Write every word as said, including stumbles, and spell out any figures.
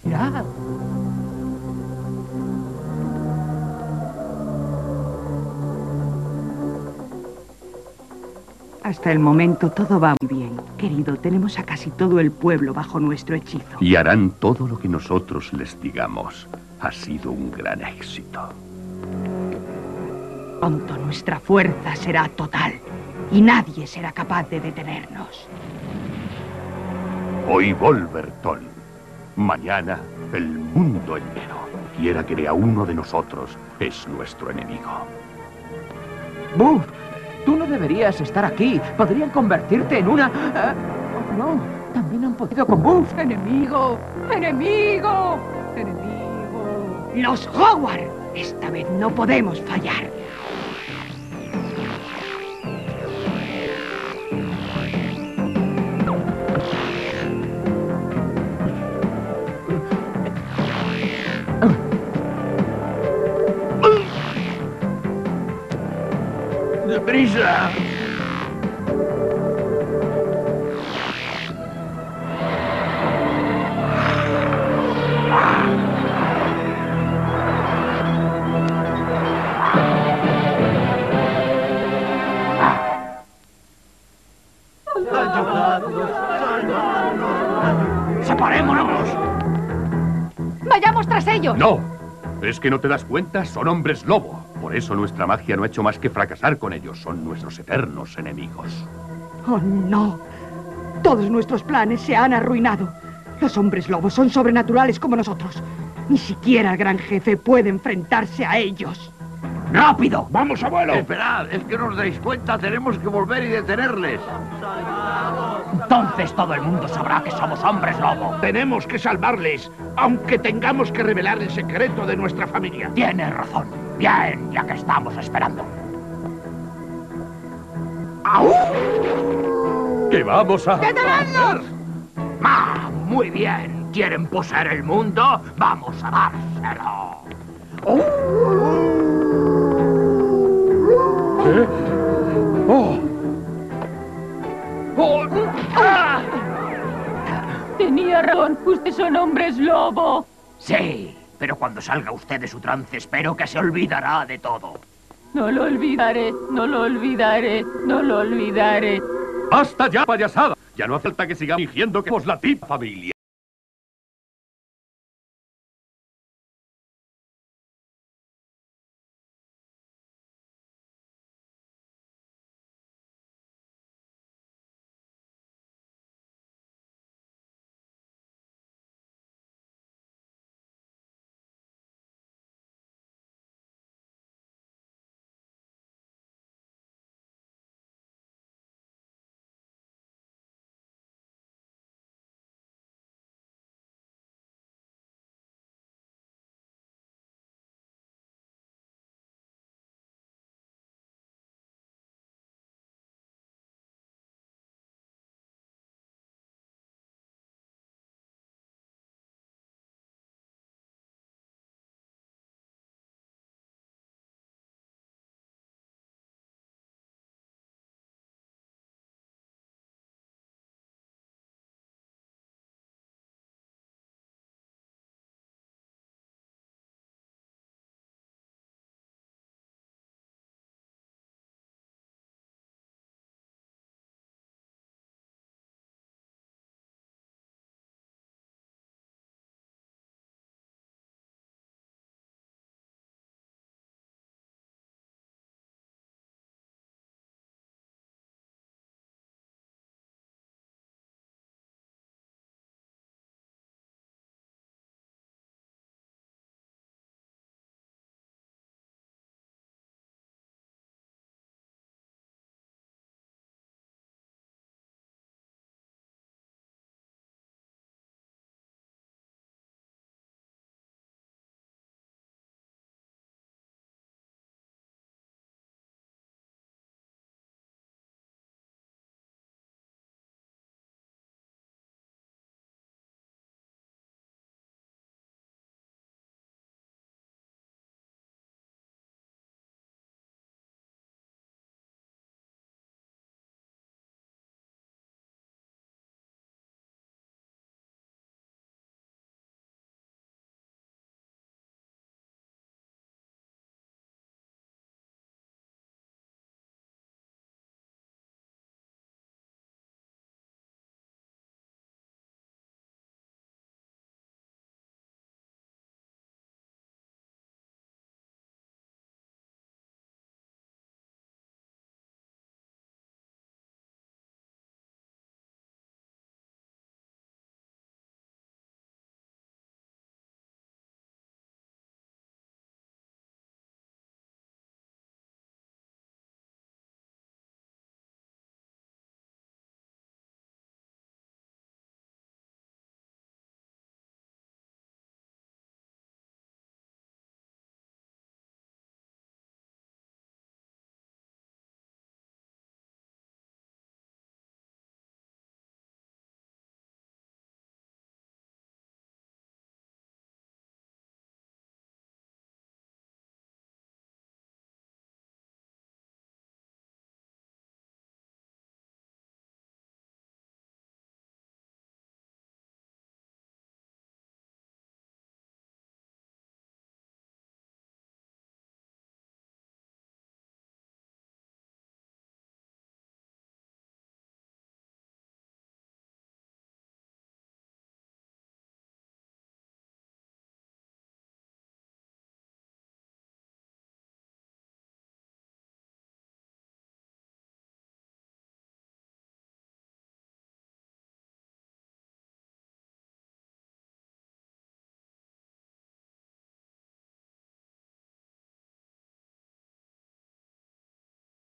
Mirad. Hasta el momento todo va muy bien. Querido, tenemos a casi todo el pueblo bajo nuestro hechizo. Y harán todo lo que nosotros les digamos. Ha sido un gran éxito. Pronto nuestra fuerza será total y nadie será capaz de detenernos. Hoy Wolverton, mañana el mundo entero. Quiera que a uno de nosotros es nuestro enemigo. Buff, tú no deberías estar aquí. Podrían convertirte en una... Uh, oh, no, también han podido con Buff. ¡Enemigo! ¡Enemigo! ¡Enemigo! ¡Los Howard! Esta vez no podemos fallar. ¡Deprisa! ¡Separémonos! ¡Vayamos tras ellos! ¡No! ¿Es que no te das cuenta? Son hombres lobo. Por eso nuestra magia no ha hecho más que fracasar con ellos. Son nuestros eternos enemigos. ¡Oh, no! Todos nuestros planes se han arruinado. Los hombres lobos son sobrenaturales como nosotros. Ni siquiera el gran jefe puede enfrentarse a ellos. ¡Rápido! ¡Vamos, abuelo! Esperad, es que no os dais cuenta. Tenemos que volver y detenerles. Entonces todo el mundo sabrá que somos hombres lobo. Tenemos que salvarles, aunque tengamos que revelar el secreto de nuestra familia. Tienes razón. Bien, ya que estamos esperando. ¡Au! ¿Qué vamos a ¡Detenedlos! ¡Ah, muy bien! ¿Quieren poseer el mundo? ¡Vamos a dárselo! ¿Eh? ¡Oh! ¡Oh! ¡Ah! Tenía razón, ustedes son hombres lobo. Sí, pero cuando salga usted de su trance espero que se olvidará de todo. No lo olvidaré, no lo olvidaré, no lo olvidaré. ¡Basta ya, payasada! Ya no hace falta que sigamos fingiendo que somos la tipa familia.